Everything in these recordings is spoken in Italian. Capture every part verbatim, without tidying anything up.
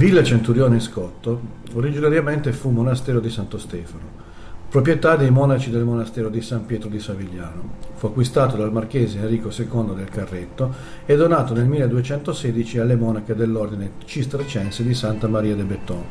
Villa Centurione Scotto originariamente fu monastero di Santo Stefano, proprietà dei monaci del monastero di San Pietro di Savigliano. Fu acquistato dal marchese Enrico secondo del Carretto e donato nel milleduecentosedici alle monache dell'ordine cistercense di Santa Maria de Betton.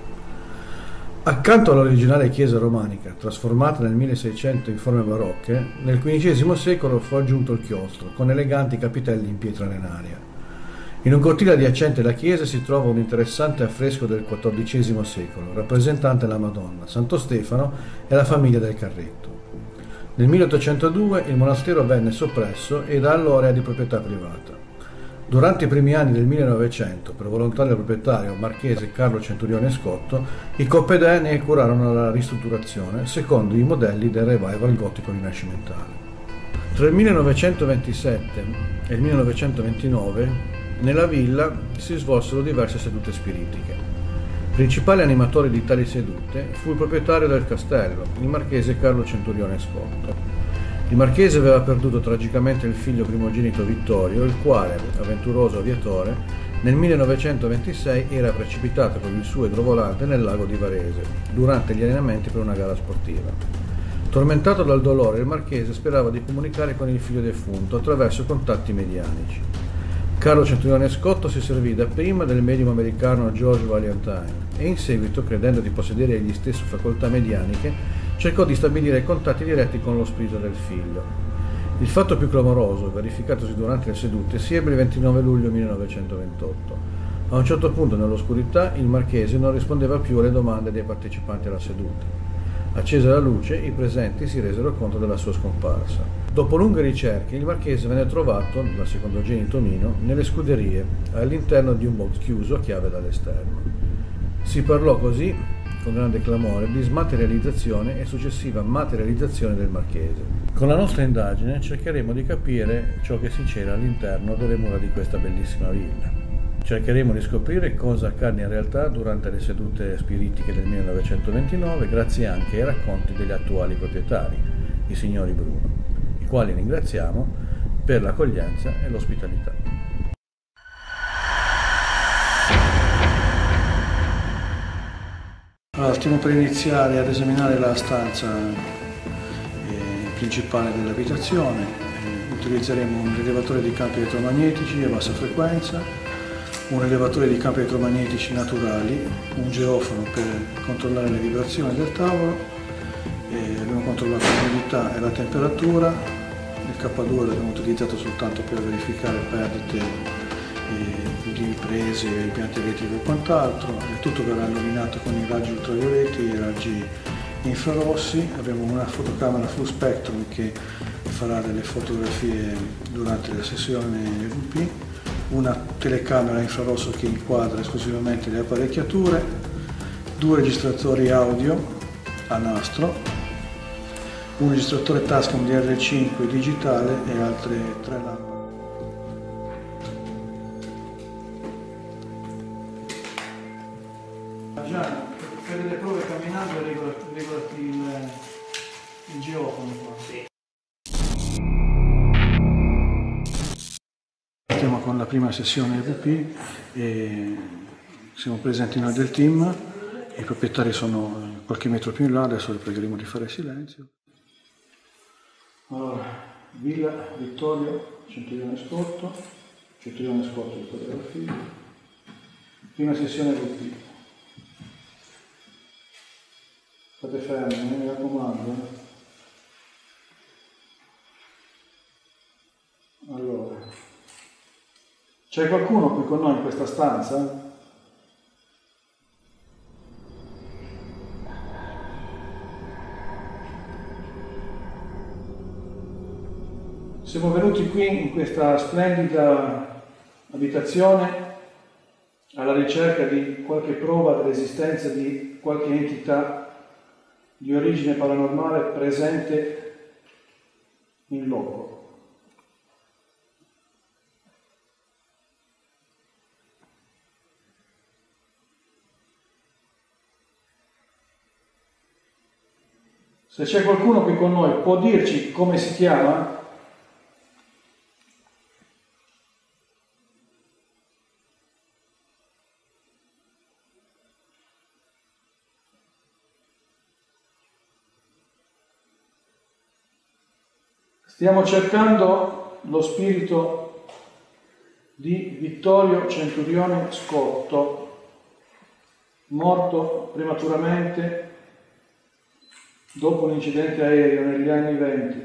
Accanto all'originale chiesa romanica, trasformata nel milleseicento in forme barocche, nel quindicesimo secolo fu aggiunto il chiostro, con eleganti capitelli in pietra arenaria. In un cortile adiacente alla chiesa si trova un interessante affresco del quattordicesimo secolo, rappresentante la Madonna, Santo Stefano e la famiglia del Carretto. Nel milleottocentodue il monastero venne soppresso e da allora è di proprietà privata. Durante i primi anni del millenovecento, per volontà del proprietario marchese Carlo Centurione Scotto, i Coppedè ne curarono la ristrutturazione secondo i modelli del revival gotico rinascimentale. Tra il millenovecentoventisette e il millenovecentoventinove nella villa si svolsero diverse sedute spiritiche. Principale animatore di tali sedute fu il proprietario del castello, il marchese Carlo Centurione Scotto. Il marchese aveva perduto tragicamente il figlio primogenito Vittorio, il quale, avventuroso aviatore, nel millenovecentoventisei era precipitato con il suo idrovolante nel lago di Varese, durante gli allenamenti per una gara sportiva. Tormentato dal dolore, il marchese sperava di comunicare con il figlio defunto attraverso contatti medianici. Carlo Centurione Scotto si servì dapprima del medium americano George Valentine e in seguito, credendo di possedere egli stesso facoltà medianiche, cercò di stabilire contatti diretti con lo spirito del figlio. Il fatto più clamoroso, verificatosi durante le sedute, si ebbe il ventinove luglio millenovecentoventotto. A un certo punto nell'oscurità il marchese non rispondeva più alle domande dei partecipanti alla seduta. Accesa la luce, i presenti si resero conto della sua scomparsa. Dopo lunghe ricerche, il marchese venne trovato, dal secondogenito Mino, nelle scuderie, all'interno di un box chiuso a chiave dall'esterno. Si parlò così, con grande clamore, di smaterializzazione e successiva materializzazione del marchese. Con la nostra indagine cercheremo di capire ciò che si c'era all'interno delle mura di questa bellissima villa. Cercheremo di scoprire cosa accadde in realtà durante le sedute spiritiche del millenovecentoventinove, grazie anche ai racconti degli attuali proprietari, i signori Bruno, i quali ringraziamo per l'accoglienza e l'ospitalità. Allora, stiamo per iniziare ad esaminare la stanza eh, principale dell'abitazione. Eh, utilizzeremo un rilevatore di campi elettromagnetici a bassa frequenza, un rilevatore di campi elettromagnetici naturali, un geofono per controllare le vibrazioni del tavolo, e abbiamo controllato l'umidità e la temperatura, il K due l'abbiamo utilizzato soltanto per verificare perdite eh, di prese, impianti elettrici e quant'altro. Il tutto verrà illuminato con i raggi ultravioletti e i raggi infrarossi. Abbiamo una fotocamera full spectrum che farà delle fotografie durante la sessione E V P, una telecamera infrarosso che inquadra esclusivamente le apparecchiature, due registratori audio a nastro, un registratore Tascam D R cinque digitale e altre tre lampade. Gianni, per delle prove camminando regolati il, il geofono qua. Sì. Partiamo con la prima sessione E V P e siamo presenti noi del team, i proprietari sono qualche metro più in là, adesso li pregheremo di fare silenzio. Allora, Villa Vittorio Centurione Scotto, Centurione Scotto Vittorio della figlia, prima sessione E V P. State fermi, eh, mi raccomando. Allora, c'è qualcuno qui con noi in questa stanza? Siamo venuti qui in questa splendida abitazione alla ricerca di qualche prova dell'esistenza di qualche entità di origine paranormale presente in loco. Se c'è qualcuno qui con noi, può dirci come si chiama? Stiamo cercando lo spirito di Vittorio Centurione Scotto, morto prematuramente dopo un incidente aereo negli anni venti.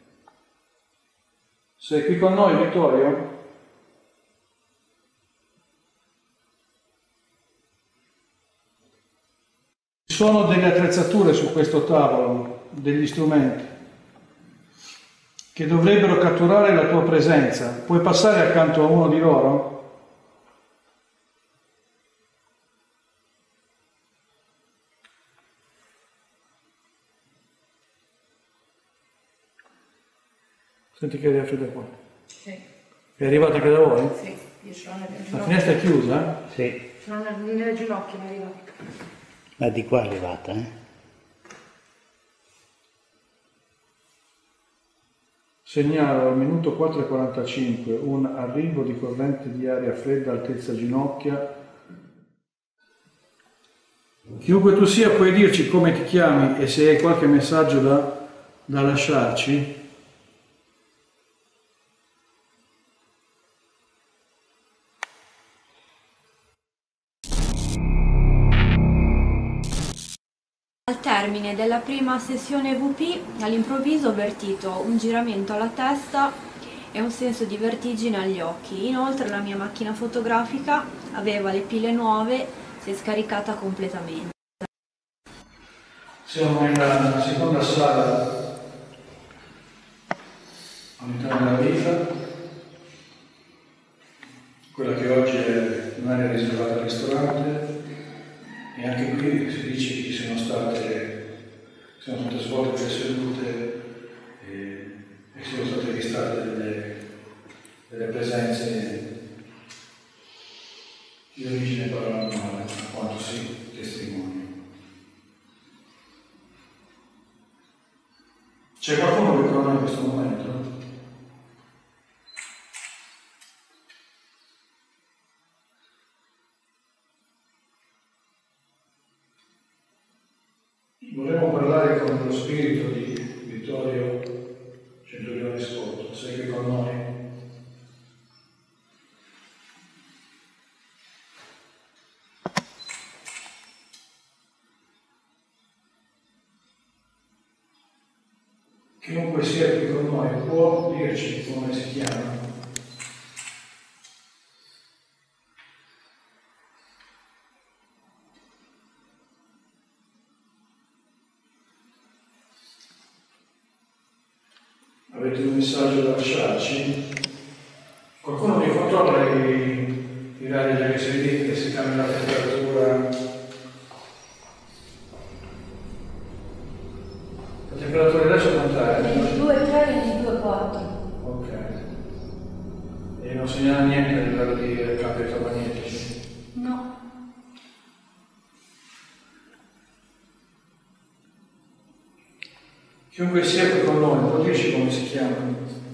Sei qui con noi, Vittorio? Ci sono delle attrezzature su questo tavolo, degli strumenti che dovrebbero catturare la tua presenza. Puoi passare accanto a uno di loro? Senti che aria fredda qua. Sì. È arrivata anche da voi? Sì, io ce l'ho nelle ginocchia. La finestra è chiusa? Sì. Ce l'ho nelle, nelle ginocchia, mi è arrivata. Ma di qua è arrivata, eh? Segnalo al minuto quattro e quarantacinque un arrivo di corrente di aria fredda altezza ginocchia. Chiunque tu sia, puoi dirci come ti chiami e se hai qualche messaggio da, da lasciarci. Al termine della prima sessione V P, all'improvviso ho avvertito un giramento alla testa e un senso di vertigine agli occhi. Inoltre la mia macchina fotografica aveva le pile nuove, si è scaricata completamente. Siamo nella seconda sala all'interno della villa, quella che oggi è un'area riservata al ristorante. E anche qui si dice che ci sono state, sono state svolte delle sedute e, e sono state registrate delle, delle presenze di origine paranormale, a quanto si testimonia. C'è qualcuno che conosce in questo momento? Vorremmo parlare con lo spirito di Vittorio Centurione Scotto. Sei qui con noi? Chiunque sia qui con noi può dirci come si chiama? Avete un messaggio da lasciarci? Qualcuno mi controlla i, i radi delle sedute, che si cambia la temperatura? La temperatura adesso quant'è? ventidue virgola tre, ventidue virgola quattro. Ok. E non segnala niente a livello di campi elettromagnetici? No. Chiunque sia qui con noi, può dirci come si chiama?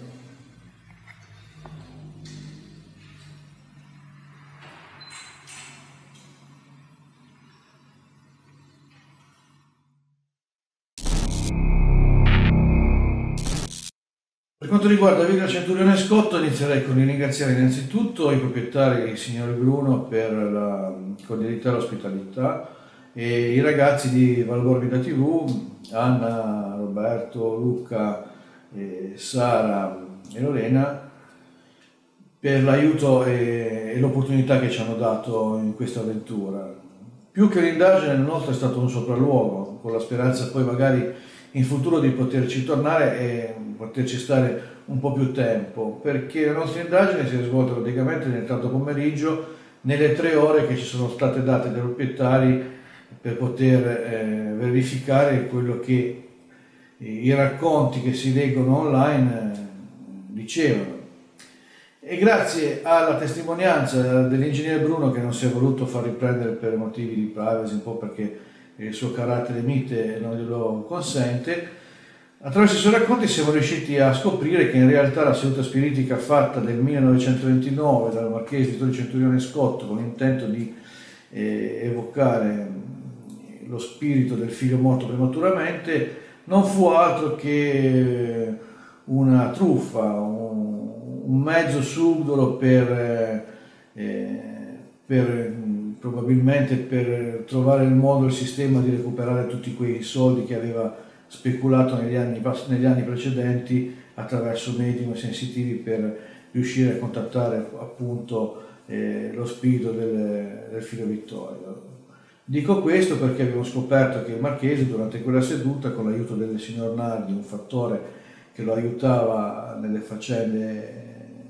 Per quanto riguarda Villa Centurione Scotto, inizierei con i ringraziare innanzitutto i proprietari, il signor Bruno, per la cordialità e l'ospitalità, e i ragazzi di Valgorbida tivù, Anna, Roberto, Luca, eh, Sara e Lorena, per l'aiuto e, e l'opportunità che ci hanno dato in questa avventura. Più che un'indagine, il nostro è stato un sopralluogo, con la speranza poi magari in futuro di poterci tornare e poterci stare un po' più tempo, perché la nostra indagine si è svolta praticamente nel tardo pomeriggio, nelle tre ore che ci sono state date dai proprietari per poter eh, verificare quello che eh, i racconti che si leggono online eh, dicevano. E grazie alla testimonianza dell'ingegnere Bruno, che non si è voluto far riprendere per motivi di privacy, un po' perché il suo carattere mite non glielo consente, attraverso i suoi racconti siamo riusciti a scoprire che in realtà la seduta spiritica fatta nel millenovecentoventinove dal marchese Vittorio Centurione Scotto con l'intento di eh, evocare lo spirito del figlio morto prematuramente non fu altro che una truffa, un, un mezzo subdolo per, eh, per probabilmente per trovare il modo, il sistema di recuperare tutti quei soldi che aveva speculato negli anni, negli anni precedenti attraverso medium sensitivi per riuscire a contattare appunto eh, lo spirito del, del figlio Vittorio. Dico questo perché abbiamo scoperto che il Marchese durante quella seduta, con l'aiuto del signor Nardi, un fattore che lo aiutava nelle faccende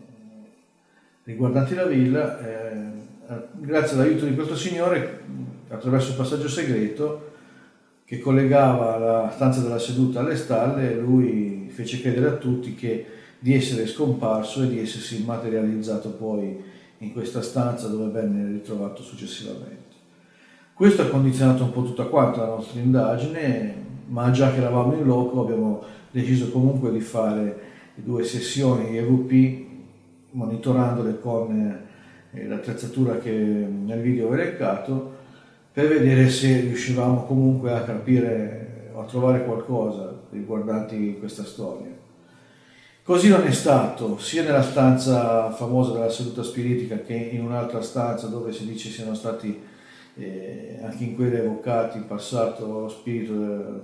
riguardanti la villa, eh, grazie all'aiuto di questo signore, attraverso un passaggio segreto che collegava la stanza della seduta alle stalle, lui fece credere a tutti che di essere scomparso e di essersi materializzato poi in questa stanza dove venne ritrovato successivamente. Questo ha condizionato un po' tutta quanta la nostra indagine, ma già che eravamo in loco abbiamo deciso comunque di fare due sessioni E V P monitorandole con l'attrezzatura che nel video ho elencato, per vedere se riuscivamo comunque a capire o a trovare qualcosa riguardanti questa storia. Così non è stato, sia nella stanza famosa della seduta spiritica che in un'altra stanza dove si dice siano stati eh, anche in quella evocati in passato lo spirito del,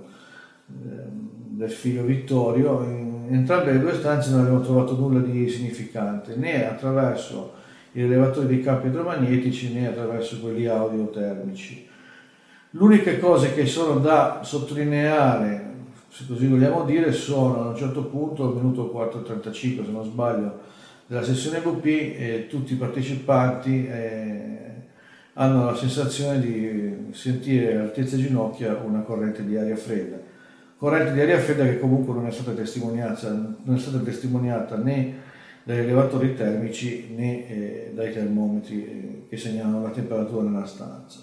del figlio Vittorio. In entrambe le due stanze non abbiamo trovato nulla di significante, né attraverso i rilevatori dei campi idromagnetici né attraverso quelli audiotermici. L'unica cosa che sono da sottolineare, se così vogliamo dire, sono a un certo punto, al minuto quattro e trentacinque se non sbaglio, della sessione V P, eh, tutti i partecipanti eh, hanno la sensazione di sentire all'altezza ginocchia una corrente di aria fredda. Corrente di aria fredda che comunque non è stata testimoniata, non è stata testimoniata né dai rilevatori termici né eh, dai termometri eh, che segnalano la temperatura nella stanza.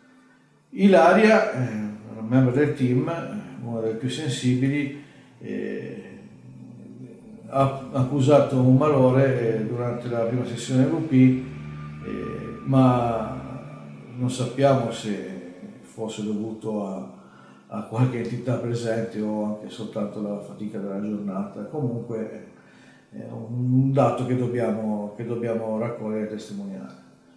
Ilaria, eh, un membro del team, una delle più sensibili, eh, ha accusato un malore eh, durante la prima sessione V P, eh, ma non sappiamo se fosse dovuto a, a qualche entità presente o anche soltanto alla fatica della giornata. Comunque è un dato che dobbiamo, che dobbiamo raccogliere e testimoniare.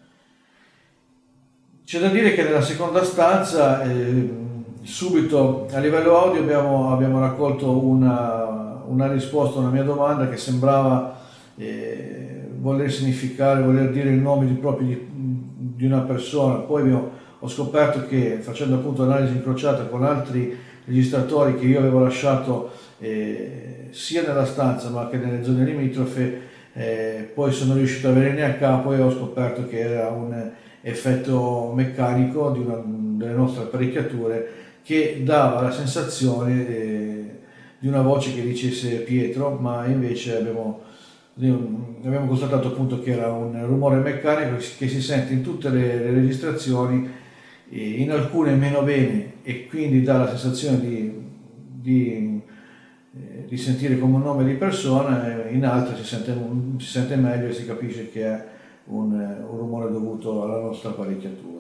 C'è da dire che nella seconda stanza, eh, subito a livello audio abbiamo, abbiamo raccolto una, una risposta a una mia domanda che sembrava eh, voler significare, voler dire il nome di, proprio di, di una persona. Poi abbiamo, ho scoperto che, facendo appunto analisi incrociata con altri registratori che io avevo lasciato eh, sia nella stanza ma che nelle zone limitrofe, eh, poi sono riuscito a avere a capo e ho scoperto che era un effetto meccanico di una delle nostre apparecchiature che dava la sensazione eh, di una voce che dicesse Pietro, ma invece abbiamo, abbiamo constatato appunto che era un rumore meccanico che si sente in tutte le, le registrazioni, eh, in alcune meno bene, e quindi dà la sensazione di, di, eh, di sentire come un nome di persona, e in altre si sente, si sente meglio e si capisce che è un, un rumore dovuto alla nostra apparecchiatura.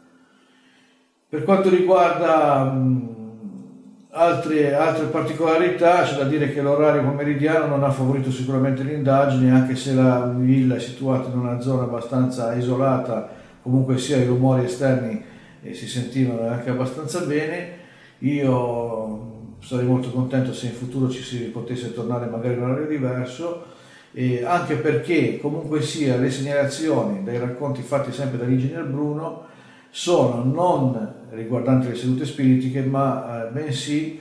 Per quanto riguarda mh, altre, altre particolarità, c'è da dire che l'orario pomeridiano non ha favorito sicuramente l'indagine, anche se la villa è situata in una zona abbastanza isolata, comunque sia i rumori esterni eh, si sentivano anche abbastanza bene. Io sarei molto contento se in futuro ci si potesse tornare magari in un orario diverso, eh, anche perché comunque sia le segnalazioni dai racconti fatti sempre dall'ingegner Bruno sono non riguardanti le sedute spiritiche, ma eh, bensì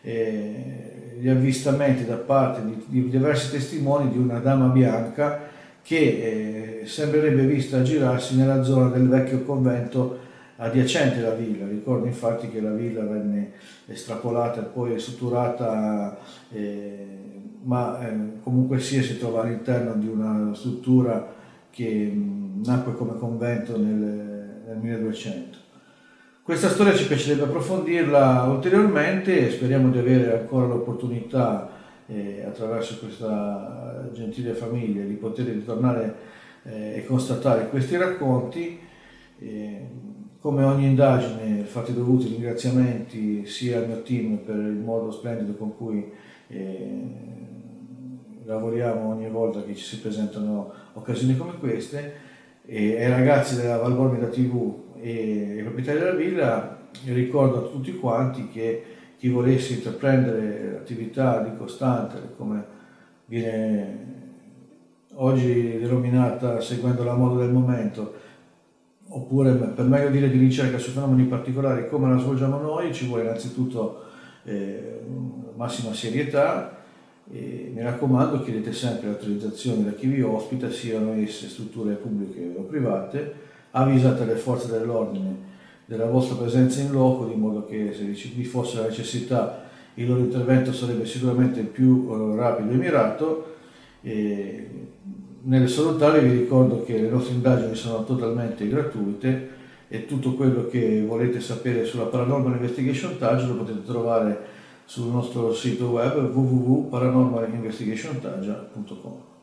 eh, gli avvistamenti da parte di, di diversi testimoni di una dama bianca che eh, sembrerebbe vista girarsi nella zona del vecchio convento adiacente alla villa. Ricordo infatti che la villa venne estrapolata e poi ristrutturata, eh, ma eh, comunque sia si trova all'interno di una struttura che mh, nacque come convento nel, nel milleduecento. Questa storia ci piacerebbe approfondirla ulteriormente e speriamo di avere ancora l'opportunità, eh, attraverso questa gentile famiglia, di poter ritornare eh, e constatare questi racconti. Eh, come ogni indagine, fatti dovuti ringraziamenti sia al mio team per il modo splendido con cui eh, lavoriamo ogni volta che ci si presentano occasioni come queste, e ai ragazzi della Valbormida tivù e ai proprietari della villa ricordo a tutti quanti che chi volesse intraprendere l'attività di costante, come viene oggi denominata seguendo la moda del momento, oppure per meglio dire di ricerca su fenomeni particolari come la svolgiamo noi, ci vuole innanzitutto eh, massima serietà. E mi raccomando, chiedete sempre autorizzazioni da chi vi ospita, siano esse strutture pubbliche o private, avvisate le forze dell'ordine della vostra presenza in loco, di modo che se vi fosse la necessità il loro intervento sarebbe sicuramente più uh, rapido e mirato. E nel salutare vi ricordo che le nostre indagini sono totalmente gratuite e tutto quello che volete sapere sulla Paranormal Investigation Taggio lo potete trovare sul nostro sito web w w w punto paranormal investigation taggio punto com.